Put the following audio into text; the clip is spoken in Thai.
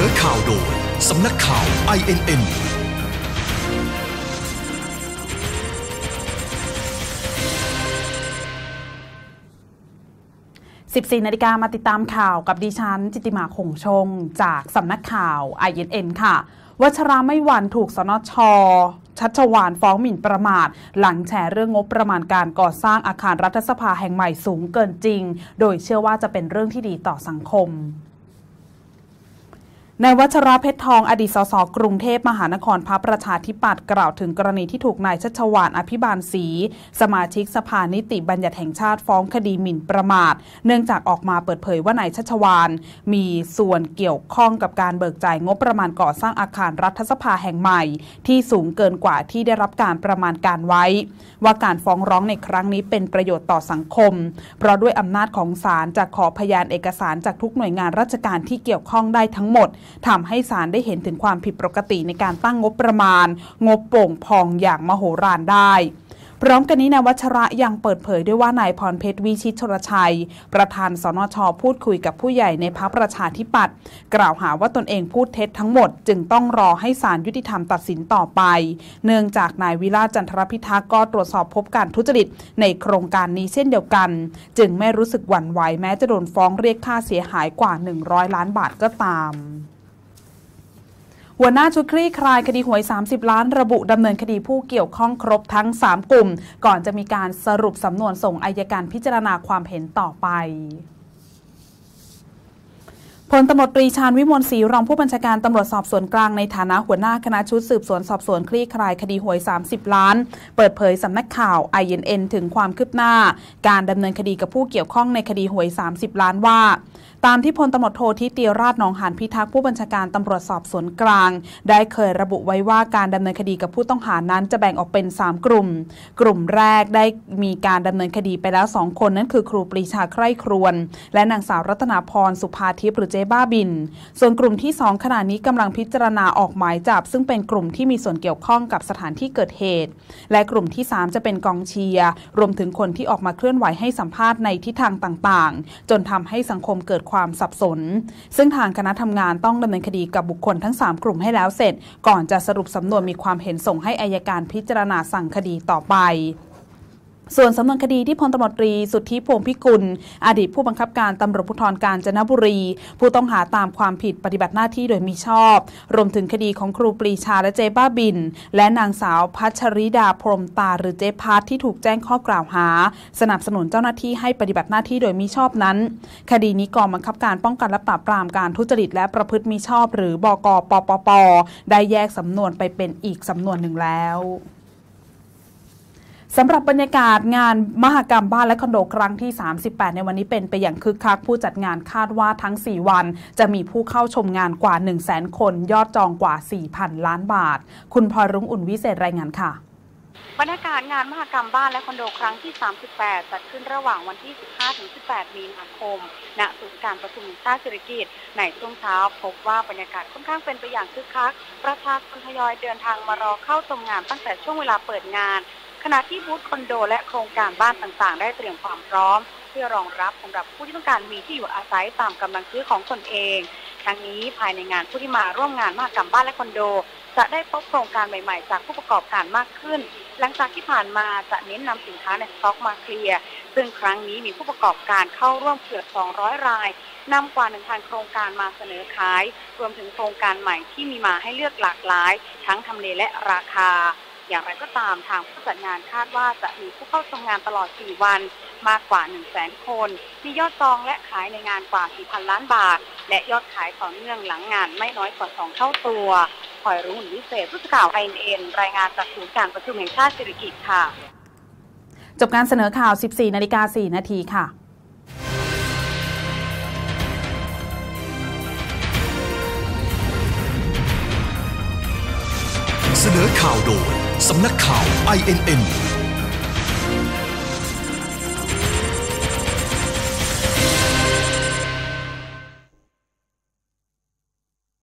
อข่าวโดยสำนักข่าว INN 14 นาฬิกามาติดตามข่าวกับดิฉันจิติมาคงชงจากสำนักข่าว INN ค่ะวัชราไม่หวั่นถูกสนช.ชัชวาลฟ้องหมิ่นประมาทหลังแฉเรื่องงบประมาณการก่อสร้างอาคารรัฐสภาแห่งใหม่สูงเกินจริงโดยเชื่อว่าจะเป็นเรื่องที่ดีต่อสังคมนายวัชระเพชรทองอดีตสสกรุงเทพมหานครพรรคประชาธิปัตย์กล่าวถึงกรณีที่ถูกนายชัชวาลอภิบาลศรีสมาชิกสภานิติบัญญัติแห่งชาติฟ้องคดีหมิ่นประมาทเนื่องจากออกมาเปิดเผยว่านายชัชวาลมีส่วนเกี่ยวข้องกับการเบิกจ่ายงบประมาณก่อสร้างอาคารรัฐสภาแห่งใหม่ที่สูงเกินกว่าที่ได้รับการประมาณการไว้ว่าการฟ้องร้องในครั้งนี้เป็นประโยชน์ต่อสังคมเพราะด้วยอำนาจของศาลจะขอพยานเอกสารจากทุกหน่วยงานราชการที่เกี่ยวข้องได้ทั้งหมดทำให้ศาลได้เห็นถึงความผิดปกติในการตั้งงบประมาณงบโป่งพองอย่างมโหฬารได้พร้อมกันนี้นายวัชระยังเปิดเผยด้วยว่านายพรเพชรวิชิตชลชัยประธานสนช.พูดคุยกับผู้ใหญ่ในพรรคประชาธิปัตย์กล่าวหาว่าตนเองพูดเท็จทั้งหมดจึงต้องรอให้ศาลยุติธรรมตัดสินต่อไปเนื่องจากนายวิราชจันทรพิทักษ์ก็ตรวจสอบพบการทุจริตในโครงการนี้เช่นเดียวกันจึงไม่รู้สึกหวั่นไหวแม้จะโดนฟ้องเรียกค่าเสียหายกว่า100 ล้านบาทก็ตามหัวหน้าชุดคลี่คลายคดีหวย30 ล้านระบุดำเนินคดีผู้เกี่ยวข้องครบทั้ง3 กลุ่มก่อนจะมีการสรุปสำนวนส่งอัยการพิจารณาความเห็นต่อไปพลตำรวจตรีชาญวิมลศรีรองผู้บัญชาการตำรวจสอบสวนกลางในฐานะหัวหน้าคณะชุดสืบสวนสอบสวนคลี่คลายคดีหวย30 ล้านเปิดเผยสำนักข่าว INN ถึงความคืบหน้าการดำเนินคดีกับผู้เกี่ยวข้องในคดีหวย30 ล้านว่าตามที่พลตำรวจโททิติราช หนองหานพิทักษ์ผู้บัญชาการตำรวจสอบสวนกลางได้เคยระบุไว้ว่าการดำเนินคดีกับผู้ต้องหานั้นจะแบ่งออกเป็น3 กลุ่มกลุ่มแรกได้มีการดำเนินคดีไปแล้ว2 คนนั่นคือครูปรีชาใคร่ครวญและนางสาวรัตนาพรสุภาทิพย์หรือเจ๊บ้าบินส่วนกลุ่มที่2ขณะนี้กำลังพิจารณาออกหมายจับซึ่งเป็นกลุ่มที่มีส่วนเกี่ยวข้องกับสถานที่เกิดเหตุและกลุ่มที่3จะเป็นกองเชียร์รวมถึงคนที่ออกมาเคลื่อนไหวให้สัมภาษณ์ในทิศทางต่างๆจนทำให้สังคมเกิดความสับสนซึ่งทางคณะทำงานต้องดำเนินคดีกับบุคคลทั้ง3 กลุ่มให้แล้วเสร็จก่อนจะสรุปสำนวนมีความเห็นส่งให้อัยการพิจารณาสั่งคดีต่อไปส่วนสำนวนคดีที่พลตำรวจตรีสุทธิพวงพิกุลอดีตผู้บังคับการตำรวจภูธรกาญจนบุรีผู้ต้องหาตามความผิดปฏิบัติหน้าที่โดยมิชอบรวมถึงคดีของครูปรีชาและเจ๊บ้าบินและนางสาวพัชริดาพรหมตาหรือเจ๊พัทที่ถูกแจ้งข้อกล่าวหาสนับสนุนเจ้าหน้าที่ให้ปฏิบัติหน้าที่โดยมิชอบนั้นคดีนี้กองบังคับการป้องกันและปราบปรามการทุจริตและประพฤติมิชอบหรือบก.ปปป.ได้แยกสำนวนไปเป็นอีกสำนวนหนึ่งแล้วสำหรับบรรยากาศงานมหกรรมบ้านและคอนโดครั้งที่38ในวันนี้เป็นไปอย่างคึกคักผู้จัดงานคาดว่าทั้ง4 วันจะมีผู้เข้าชมงานกว่า 100,000 คนยอดจองกว่า 4,000 ล้านบาทคุณพรรุ่งอุ่นวิเศษรายงานค่ะบรรยากาศงานมหกรรมบ้านและคอนโดครั้งที่38จัดขึ้นระหว่างวันที่ 15-18 มีนาคมณศูนย์การประชุมแห่งชาติสิริกิติ์ในช่วงเช้าพบว่าบรรยากาศค่อนข้างเป็นไปอย่างคึกคักประชาชนทยอยเดินทางมารอเข้าชมงานตั้งแต่ช่วงเวลาเปิดงานขณะที่บูธคอนโดและโครงการบ้านต่างๆได้เตรียมความพร้อมเพื่อรองรับสำหรับผู้ที่ต้องการมีที่อยู่อาศัยตามกำลังซื้อของตนเองทั้งนี้ภายในงานผู้ที่มาร่วมงานมหกรรมบ้านและคอนโดจะได้พบโครงการใหม่ๆจากผู้ประกอบการมากขึ้นหลังจากที่ผ่านมาจะเน้นนำสินค้าในสต็อกมาเคลียร์ซึ่งครั้งนี้มีผู้ประกอบการเข้าร่วมเกือบ200 รายนำกว่า 1,000 โครงการมาเสนอขายรวมถึงโครงการใหม่ที่มีมาให้เลือกหลากหลายทั้งทำเลและราคาอย่างไรก็ตามทางผู้จัดงานคาดว่าจะมีผู้เข้าชมงานตลอด4 วันมากกว่า 100,000 คนมียอดจองและขายในงานกว่า 4,000 ล้านบาทและยอดขายต่อเนื่องหลังงานไม่น้อยกว่า2 เท่าตัวพลอยรุ่งวิเศษผู้สื่อข่าว INN รายงานจากศูนย์การประชุมแห่งชาติสิริกิติ์ค่ะจบการเสนอข่าว 14:04 นาทีค่ะเสนอข่าวโดยสำนักข่าว INN